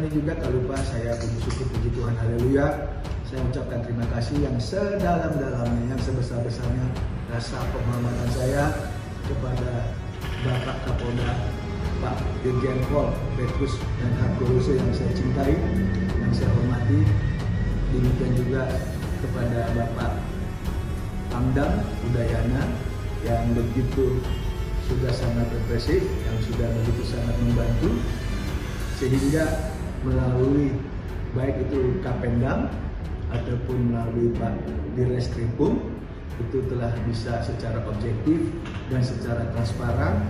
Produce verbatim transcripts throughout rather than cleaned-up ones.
juga tak lupa saya puji syukur, puji Tuhan, haleluya. Saya ucapkan terima kasih yang sedalam-dalamnya, yang sebesar-besarnya rasa penghormatan saya kepada Bapak Kapolda, Pak Dirjen Pol Petrus dan Hargoruso yang saya cintai, yang saya hormati. Demikian juga kepada Bapak Pangdam Udayana yang begitu sudah sangat represif, yang sudah begitu sangat membantu, sehingga melalui baik itu Kapendam ataupun melalui Pak Direskrimum itu telah bisa secara objektif dan secara transparan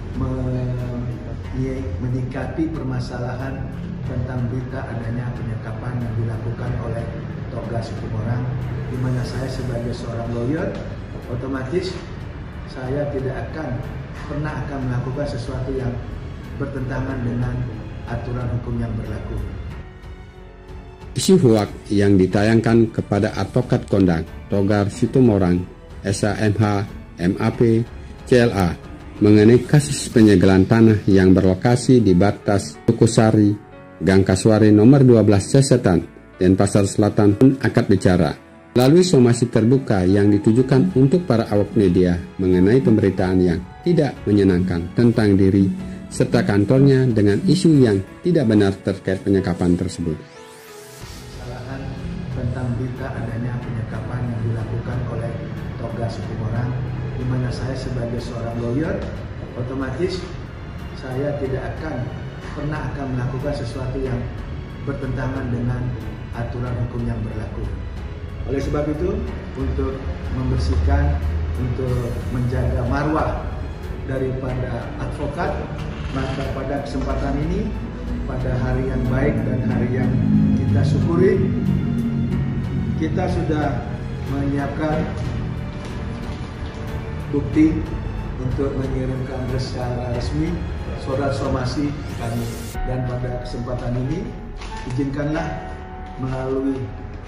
menyikapi permasalahan tentang berita adanya penyekapan yang dilakukan oleh Togar Situmorang, di mana saya sebagai seorang lawyer otomatis saya tidak akan pernah akan melakukan sesuatu yang bertentangan dengan aturan hukum yang berlaku. Isu hoaks yang ditayangkan kepada advokat kondang Togar Situmorang, S A M H, M A P, C L A mengenai kasus penyegelan tanah yang berlokasi di batas Tukusari, Gang Kasuari nomor dua belas Cesetan, Denpasar Selatan pun angkat bicara melalui somasi terbuka yang ditujukan untuk para awak media mengenai pemberitaan yang tidak menyenangkan tentang diri serta kantornya dengan isu yang tidak benar terkait penyekapan tersebut. Kesalahan tentang berita adanya penyekapan yang dilakukan oleh Togar Situmorang, di mana saya sebagai seorang lawyer otomatis saya tidak akan pernah akan melakukan sesuatu yang bertentangan dengan aturan hukum yang berlaku. Oleh sebab itu, untuk membersihkan, untuk menjaga marwah daripada advokat, maka pada kesempatan ini, pada hari yang baik dan hari yang kita syukuri, kita sudah menyiapkan bukti untuk mengirimkan secara resmi surat somasi kami. Dan pada kesempatan ini, izinkanlah melalui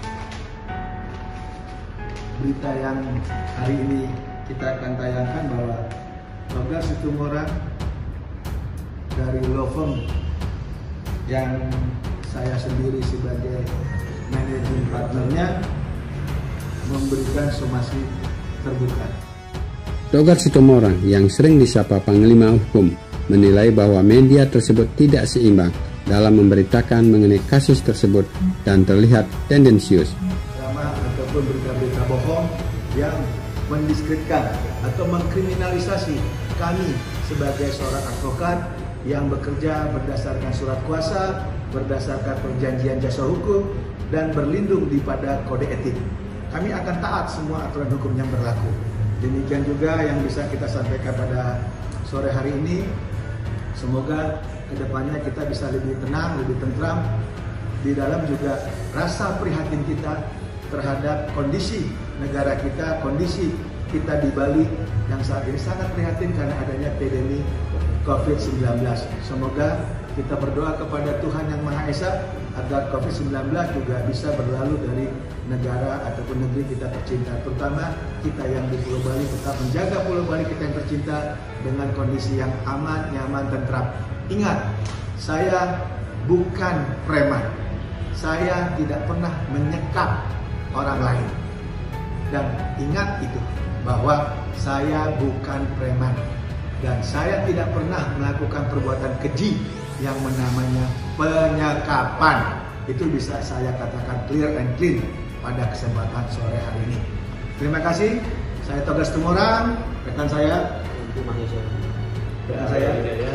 berita yang hari ini kita akan tayangkan bahwa Togar Situmorang dari law firm yang saya sendiri sebagai managing partnernya memberikan somasi terbuka. Togar Situmorang yang sering disapa Panglima Hukum menilai bahwa media tersebut tidak seimbang dalam memberitakan mengenai kasus tersebut dan terlihat tendensius. Drama ataupun berita-berita bohong yang mendiskreditkan atau mengkriminalisasi kami sebagai seorang advokat yang bekerja berdasarkan surat kuasa, berdasarkan perjanjian jasa hukum, dan berlindung di pada kode etik. Kami akan taat semua aturan hukum yang berlaku. Demikian juga yang bisa kita sampaikan pada sore hari ini. Semoga kedepannya kita bisa lebih tenang, lebih tentram di dalam juga rasa prihatin kita terhadap kondisi negara kita, kondisi kita di Bali yang saat ini sangat prihatin karena adanya pandemi covid sembilan belas. Semoga kita berdoa kepada Tuhan Yang Maha Esa agar covid sembilan belas juga bisa berlalu dari negara ataupun negeri kita tercinta, terutama kita yang di Pulau Bali, tetap menjaga Pulau Bali kita yang tercinta dengan kondisi yang aman, nyaman, tentram. Ingat, saya bukan preman. Saya tidak pernah menyekap orang lain. Dan ingat itu, bahwa saya bukan preman. Dan saya tidak pernah melakukan perbuatan keji yang namanya penyekapan. Itu bisa saya katakan clear and clean pada kesempatan sore hari ini. Terima kasih. Saya Togar Situmorang, rekan saya. Rekan saya.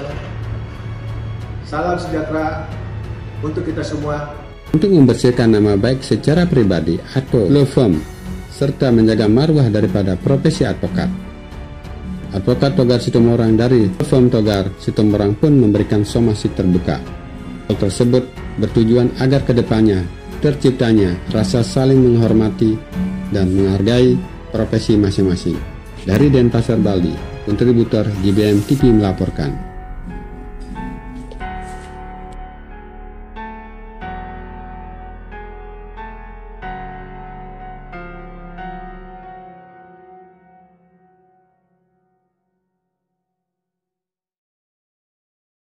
Salam sejahtera untuk kita semua. Untuk membersihkan nama baik secara pribadi atau law firm, serta menjaga marwah daripada profesi advokat, Advokat Togar Situmorang dari firm Togar Situmorang pun memberikan somasi terbuka. Hal tersebut bertujuan agar kedepannya terciptanya rasa saling menghormati dan menghargai profesi masing-masing. Dari Denpasar, Bali, kontributor G B M T V melaporkan.